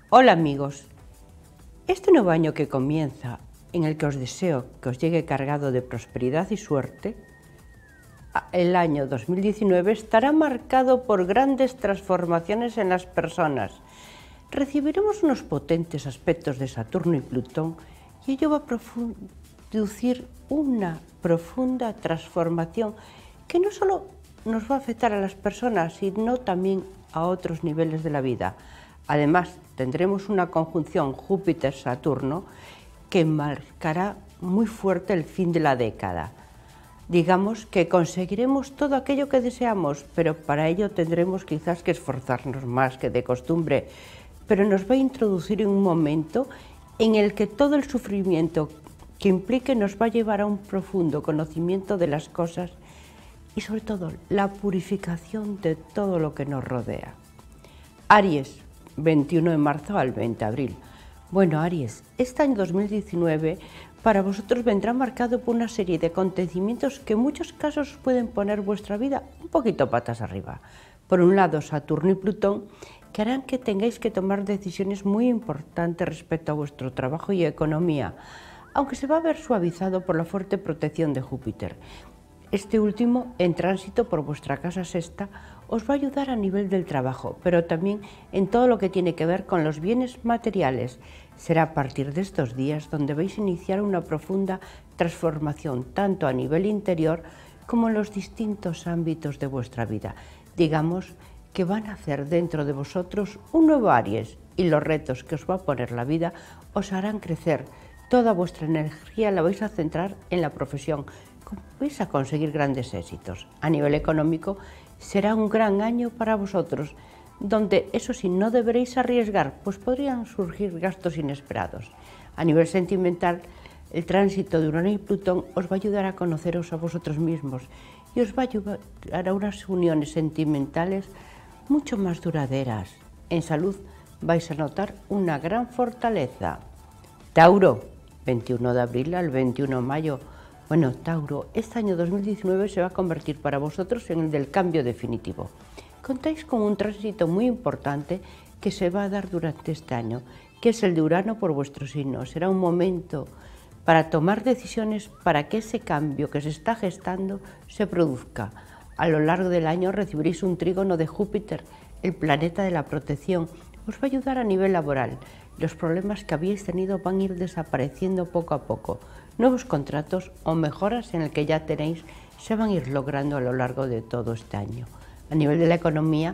Hola amigos, este nuevo año que comienza, en el que os deseo que os llegue cargado de prosperidad y suerte, el año 2019 estará marcado por grandes transformaciones en las personas. Recibiremos unos potentes aspectos de Saturno y Plutón y ello va a producir una profunda transformación que no solo nos va a afectar a las personas, sino también a otros niveles de la vida. Además, tendremos una conjunción Júpiter-Saturno que marcará muy fuerte el fin de la década. Digamos que conseguiremos todo aquello que deseamos, pero para ello tendremos quizás que esforzarnos más que de costumbre, pero nos va a introducir en un momento en el que todo el sufrimiento que implique nos va a llevar a un profundo conocimiento de las cosas y sobre todo la purificación de todo lo que nos rodea. Aries, 21 de marzo al 20 de abril. Bueno, Aries, este año 2019 para vosotros vendrá marcado por una serie de acontecimientos que en muchos casos pueden poner vuestra vida un poquito patas arriba. Por un lado, Saturno y Plutón, que harán que tengáis que tomar decisiones muy importantes respecto a vuestro trabajo y economía, aunque se va a ver suavizado por la fuerte protección de Júpiter. Este último, en tránsito por vuestra casa sexta, os va a ayudar a nivel del trabajo, pero también en todo lo que tiene que ver con los bienes materiales. Será a partir de estos días donde vais a iniciar una profunda transformación, tanto a nivel interior como en los distintos ámbitos de vuestra vida. Digamos que van a hacer dentro de vosotros un nuevo Aries y los retos que os va a poner la vida os harán crecer. Toda vuestra energía la vais a centrar en la profesión. Vais a conseguir grandes éxitos. A nivel económico será un gran año para vosotros, donde eso sí no deberéis arriesgar, pues podrían surgir gastos inesperados. A nivel sentimental, el tránsito de Urano y Plutón os va a ayudar a conoceros a vosotros mismos y os va a ayudar a unas uniones sentimentales mucho más duraderas. En salud vais a notar una gran fortaleza. Tauro, 21 de abril al 21 de mayo. Bueno, Tauro, este año 2019 se va a convertir para vosotros en el del cambio definitivo. Contáis con un tránsito muy importante que se va a dar durante este año, que es el de Urano por vuestro signo. Será un momento para tomar decisiones para que ese cambio que se está gestando se produzca. A lo largo del año recibiréis un trígono de Júpiter, el planeta de la protección. Os va a ayudar a nivel laboral. Los problemas que habíais tenido van a ir desapareciendo poco a poco. Nuevos contratos o mejoras en el que ya tenéis se van a ir logrando a lo largo de todo este año. A nivel de la economía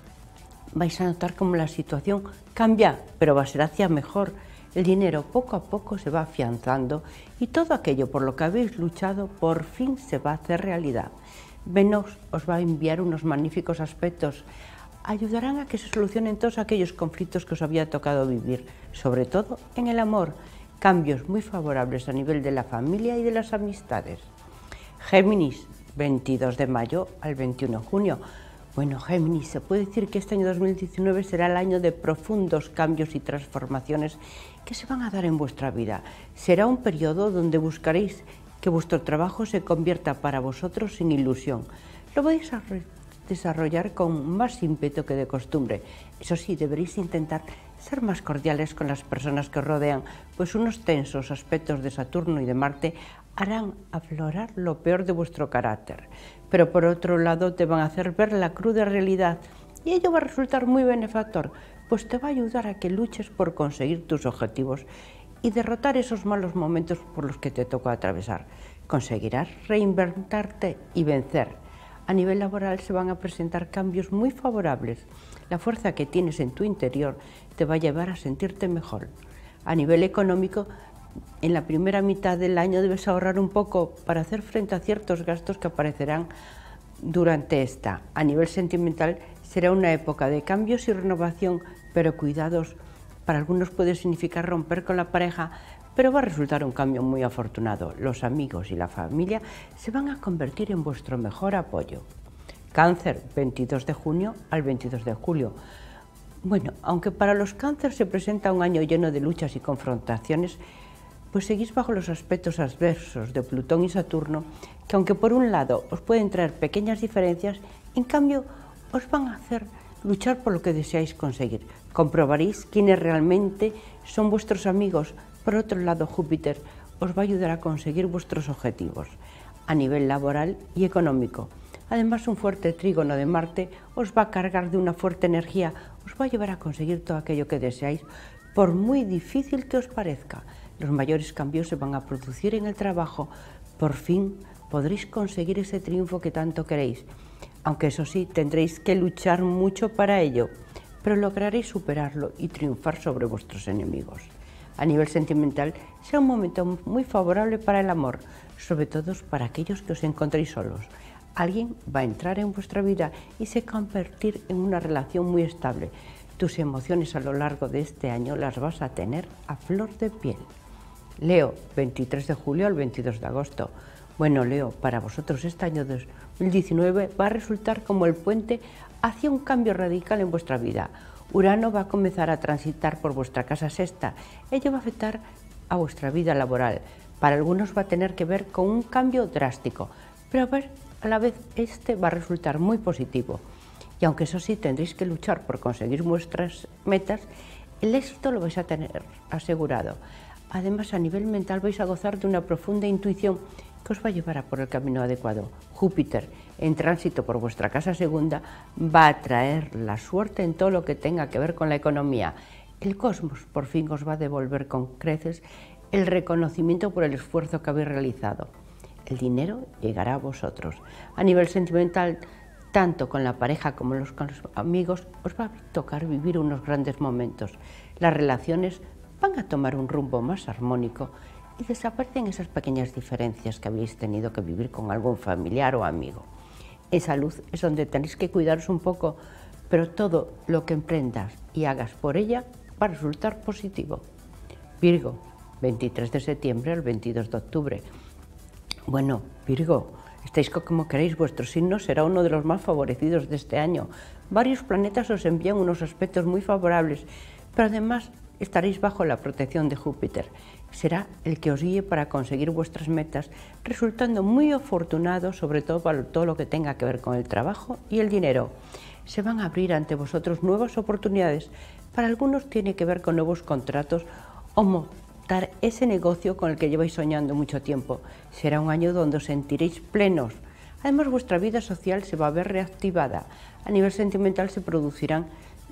vais a notar cómo la situación cambia, pero va a ser hacia mejor. El dinero poco a poco se va afianzando y todo aquello por lo que habéis luchado por fin se va a hacer realidad. Venus os va a enviar unos magníficos aspectos. Ayudarán a que se solucionen todos aquellos conflictos que os había tocado vivir, sobre todo en el amor. Cambios muy favorables a nivel de la familia y de las amistades. Géminis, 22 de mayo al 21 de junio. Bueno, Géminis, se puede decir que este año 2019 será el año de profundos cambios y transformaciones que se van a dar en vuestra vida. Será un periodo donde buscaréis que vuestro trabajo se convierta para vosotros en ilusión. Lo vais a desarrollar con más ímpetu que de costumbre. Eso sí, deberéis intentar ser más cordiales con las personas que os rodean, pues unos tensos aspectos de Saturno y de Marte harán aflorar lo peor de vuestro carácter. Pero por otro lado te van a hacer ver la cruda realidad y ello va a resultar muy benefactor, pues te va a ayudar a que luches por conseguir tus objetivos y derrotar esos malos momentos por los que te tocó atravesar. Conseguirás reinventarte y vencer. A nivel laboral se van a presentar cambios muy favorables. La fuerza que tienes en tu interior te va a llevar a sentirte mejor. A nivel económico, en la primera mitad del año debes ahorrar un poco para hacer frente a ciertos gastos que aparecerán durante esta. A nivel sentimental será una época de cambios y renovación, pero cuidados. Para algunos puede significar romper con la pareja, pero va a resultar un cambio muy afortunado. Los amigos y la familia se van a convertir en vuestro mejor apoyo. Cáncer, 22 de junio al 22 de julio. Bueno, aunque para los cáncer se presenta un año lleno de luchas y confrontaciones, pues seguís bajo los aspectos adversos de Plutón y Saturno, que aunque por un lado os pueden traer pequeñas diferencias, en cambio os van a hacer luchar por lo que deseáis conseguir. Comprobaréis quiénes realmente son vuestros amigos. Por otro lado, Júpiter os va a ayudar a conseguir vuestros objetivos a nivel laboral y económico. Además, un fuerte trígono de Marte os va a cargar de una fuerte energía, os va a llevar a conseguir todo aquello que deseáis, por muy difícil que os parezca. Los mayores cambios se van a producir en el trabajo. Por fin podréis conseguir ese triunfo que tanto queréis, aunque eso sí, tendréis que luchar mucho para ello, pero lograréis superarlo y triunfar sobre vuestros enemigos. A nivel sentimental, será un momento muy favorable para el amor, sobre todo para aquellos que os encontréis solos. Alguien va a entrar en vuestra vida y se va a convertir en una relación muy estable. Tus emociones a lo largo de este año las vas a tener a flor de piel. Leo, 23 de julio al 22 de agosto. Bueno, Leo, para vosotros este año 2019 va a resultar como el puente hacia un cambio radical en vuestra vida. Urano va a comenzar a transitar por vuestra casa sexta. Ello va a afectar a vuestra vida laboral. Para algunos va a tener que ver con un cambio drástico, pero a la vez este va a resultar muy positivo. Y aunque eso sí tendréis que luchar por conseguir vuestras metas, el éxito lo vais a tener asegurado. Además, a nivel mental vais a gozar de una profunda intuición que os va a llevar a por el camino adecuado. Júpiter, en tránsito por vuestra casa segunda, va a traer la suerte en todo lo que tenga que ver con la economía. El cosmos por fin os va a devolver con creces el reconocimiento por el esfuerzo que habéis realizado. El dinero llegará a vosotros. A nivel sentimental, tanto con la pareja como con los amigos, os va a tocar vivir unos grandes momentos. Las relaciones van a tomar un rumbo más armónico y desaparecen esas pequeñas diferencias que habéis tenido que vivir con algún familiar o amigo. En salud es donde tenéis que cuidaros un poco, pero todo lo que emprendas y hagas por ella va a resultar positivo. Virgo, 23 de septiembre al 22 de octubre. Bueno, Virgo, estáis como queréis, vuestro signo será uno de los más favorecidos de este año. Varios planetas os envían unos aspectos muy favorables, pero además estaréis bajo la protección de Júpiter. Será el que os guíe para conseguir vuestras metas, resultando muy afortunado, sobre todo para todo lo que tenga que ver con el trabajo y el dinero. Se van a abrir ante vosotros nuevas oportunidades. Para algunos tiene que ver con nuevos contratos o montar ese negocio con el que lleváis soñando mucho tiempo. Será un año donde os sentiréis plenos. Además, vuestra vida social se va a ver reactivada. A nivel sentimental se producirán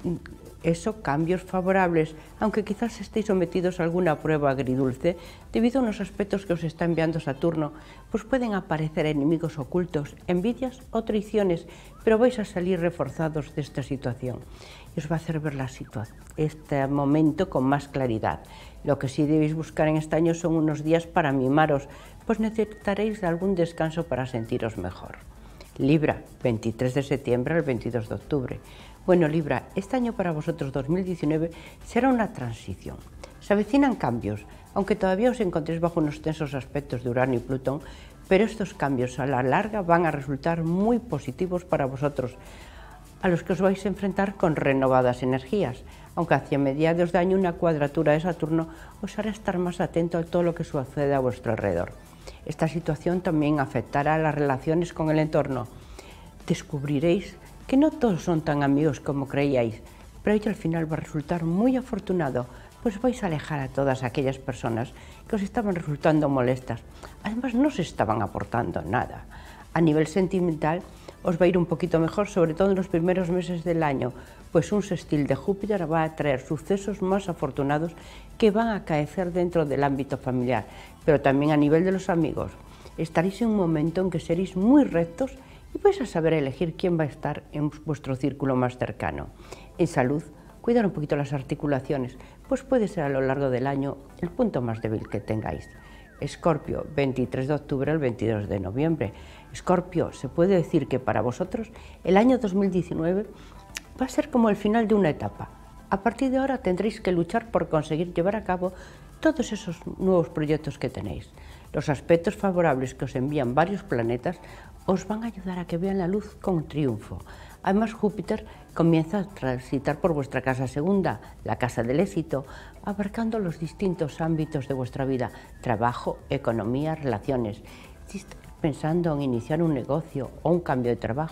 cambios favorables, aunque quizás estéis sometidos a alguna prueba agridulce debido a unos aspectos que os está enviando Saturno, pues pueden aparecer enemigos ocultos, envidias o traiciones, pero vais a salir reforzados de esta situación y os va a hacer ver este momento con más claridad. Lo que sí debéis buscar en este año son unos días para mimaros, pues necesitaréis de algún descanso para sentiros mejor. Libra, 23 de septiembre al 22 de octubre. Bueno, Libra, este año para vosotros 2019 será una transición. Se avecinan cambios, aunque todavía os encontréis bajo unos tensos aspectos de Urano y Plutón, pero estos cambios a la larga van a resultar muy positivos para vosotros, a los que os vais a enfrentar con renovadas energías, aunque hacia mediados de año una cuadratura de Saturno os hará estar más atento a todo lo que sucede a vuestro alrededor. Esta situación también afectará a las relaciones con el entorno. Descubriréis que no todos son tan amigos como creíais, pero ello al final va a resultar muy afortunado, pues vais a alejar a todas aquellas personas que os estaban resultando molestas. Además, no se estaban aportando nada. A nivel sentimental, os va a ir un poquito mejor, sobre todo en los primeros meses del año, pues un sextil de Júpiter va a traer sucesos más afortunados que van a acaecer dentro del ámbito familiar, pero también a nivel de los amigos. Estaréis en un momento en que seréis muy rectos y vais a saber elegir quién va a estar en vuestro círculo más cercano. En salud, cuidar un poquito las articulaciones, pues puede ser a lo largo del año el punto más débil que tengáis. Escorpio, 23 de octubre al 22 de noviembre. Escorpio, se puede decir que para vosotros el año 2019 va a ser como el final de una etapa. A partir de ahora tendréis que luchar por conseguir llevar a cabo todos esos nuevos proyectos que tenéis. Los aspectos favorables que os envían varios planetas os van a ayudar a que vean la luz con triunfo. Además, Júpiter comienza a transitar por vuestra casa segunda, la casa del éxito, abarcando los distintos ámbitos de vuestra vida: trabajo, economía, relaciones. Si estáis pensando en iniciar un negocio o un cambio de trabajo,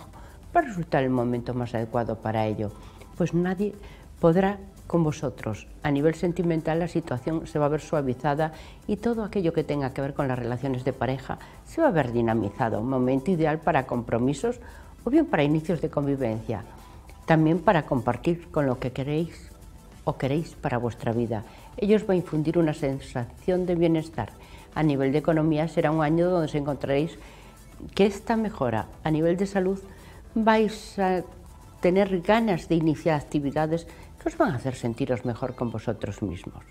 va a resultar el momento más adecuado para ello, pues nadie podrá con vosotros. A nivel sentimental la situación se va a ver suavizada y todo aquello que tenga que ver con las relaciones de pareja se va a ver dinamizado, un momento ideal para compromisos o bien para inicios de convivencia, también para compartir con lo que queréis o queréis para vuestra vida. Ello os va a infundir una sensación de bienestar. A nivel de economía será un año donde os encontraréis que esta mejora. A nivel de salud vais a tener ganas de iniciar actividades que os van a hacer sentiros mejor con vosotros mismos.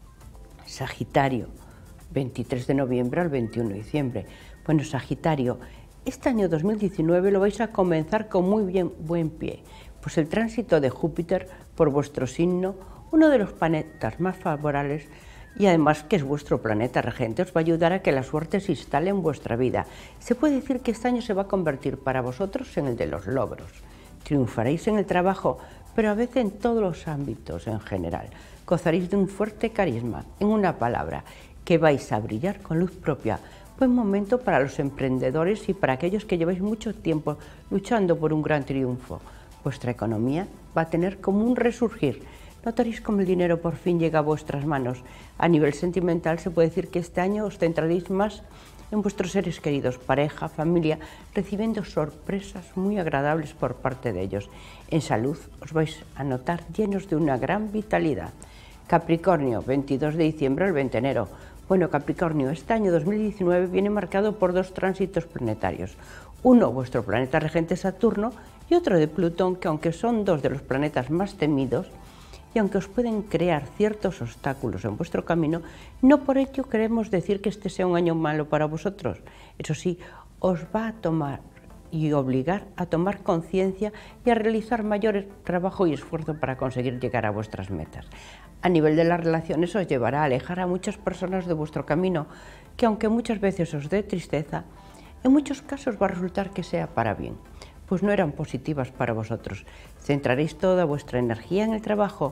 Sagitario, 23 de noviembre al 21 de diciembre. Bueno, Sagitario, este año 2019 lo vais a comenzar con muy buen pie, pues el tránsito de Júpiter por vuestro signo, uno de los planetas más favorables y además que es vuestro planeta regente, os va a ayudar a que la suerte se instale en vuestra vida. Se puede decir que este año se va a convertir para vosotros en el de los logros. Triunfaréis en el trabajo, pero a veces en todos los ámbitos en general. Gozaréis de un fuerte carisma, en una palabra, que vais a brillar con luz propia. Buen momento para los emprendedores y para aquellos que lleváis mucho tiempo luchando por un gran triunfo. Vuestra economía va a tener como un resurgir. Notaréis cómo el dinero por fin llega a vuestras manos. A nivel sentimental se puede decir que este año os centraréis más en vuestros seres queridos, pareja, familia, recibiendo sorpresas muy agradables por parte de ellos. En salud os vais a notar llenos de una gran vitalidad. Capricornio, 22 de diciembre al 20 de enero. Bueno, Capricornio, este año 2019 viene marcado por dos tránsitos planetarios. Uno, vuestro planeta regente Saturno, y otro de Plutón, que aunque son dos de los planetas más temidos, y aunque os pueden crear ciertos obstáculos en vuestro camino, no por ello queremos decir que este sea un año malo para vosotros. Eso sí, os va a tomar y obligar a tomar conciencia y a realizar mayor trabajo y esfuerzo para conseguir llegar a vuestras metas. A nivel de las relaciones os llevará a alejar a muchas personas de vuestro camino, que aunque muchas veces os dé tristeza, en muchos casos va a resultar que sea para bien, pues no eran positivas para vosotros. Centraréis toda vuestra energía en el trabajo,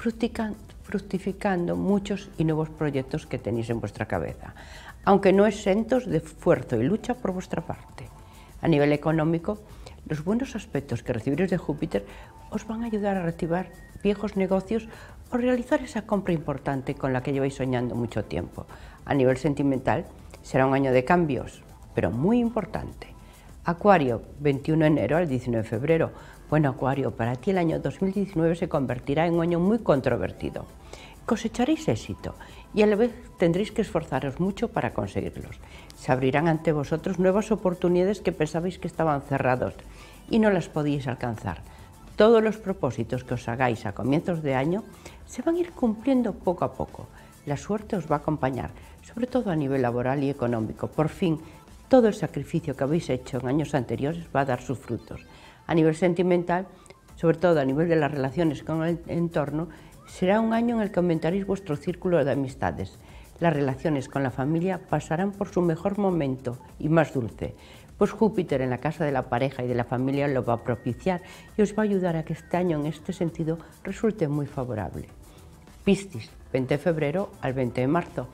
fructificando muchos y nuevos proyectos que tenéis en vuestra cabeza, aunque no exentos de esfuerzo y lucha por vuestra parte. A nivel económico, los buenos aspectos que recibiréis de Júpiter os van a ayudar a reactivar viejos negocios o realizar esa compra importante con la que lleváis soñando mucho tiempo. A nivel sentimental, será un año de cambios, pero muy importante. Acuario, 21 de enero al 19 de febrero. Bueno, Acuario, para ti el año 2019 se convertirá en un año muy controvertido. Cosecharéis éxito y a la vez tendréis que esforzaros mucho para conseguirlos. Se abrirán ante vosotros nuevas oportunidades que pensabais que estaban cerrados y no las podíais alcanzar. Todos los propósitos que os hagáis a comienzos de año se van a ir cumpliendo poco a poco. La suerte os va a acompañar, sobre todo a nivel laboral y económico. Por fin, todo el sacrificio que habéis hecho en años anteriores va a dar sus frutos. A nivel sentimental, sobre todo a nivel de las relaciones con el entorno, será un año en el que aumentaréis vuestro círculo de amistades. Las relaciones con la familia pasarán por su mejor momento y más dulce, pues Júpiter en la casa de la pareja y de la familia lo va a propiciar y os va a ayudar a que este año en este sentido resulte muy favorable. Piscis, 20 de febrero al 20 de marzo.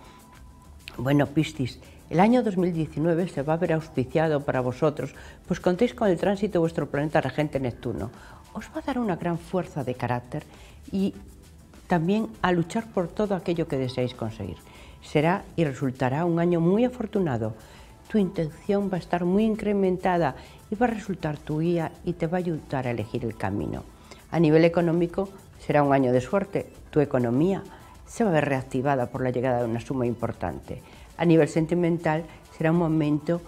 Bueno, Piscis, el año 2019 se va a ver auspiciado para vosotros, pues contéis con el tránsito de vuestro planeta regente Neptuno. Os va a dar una gran fuerza de carácter y también a luchar por todo aquello que deseáis conseguir. Será y resultará un año muy afortunado. Tu intención va a estar muy incrementada y va a resultar tu guía y te va a ayudar a elegir el camino. A nivel económico será un año de suerte. Tu economía se va a ver reactivada por la llegada de una suma importante. A nivel sentimental será un momento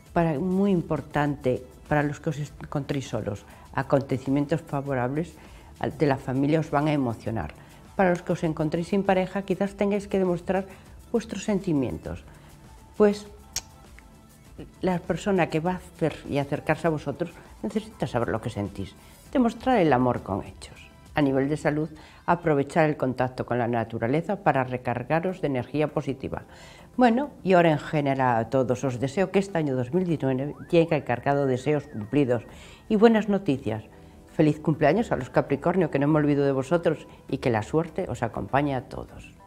muy importante para los que os encontréis solos. Acontecimientos favorables de la familia os van a emocionar. Para los que os encontréis sin pareja, quizás tengáis que demostrar vuestros sentimientos, pues la persona que va a hacer y acercarse a vosotros necesita saber lo que sentís, demostrar el amor con hechos. A nivel de salud, aprovechar el contacto con la naturaleza para recargaros de energía positiva. Bueno, y ahora en general a todos os deseo que este año 2019 llegue cargado de deseos cumplidos y buenas noticias. Feliz cumpleaños a los Capricornio, que no me olvido de vosotros y que la suerte os acompañe a todos.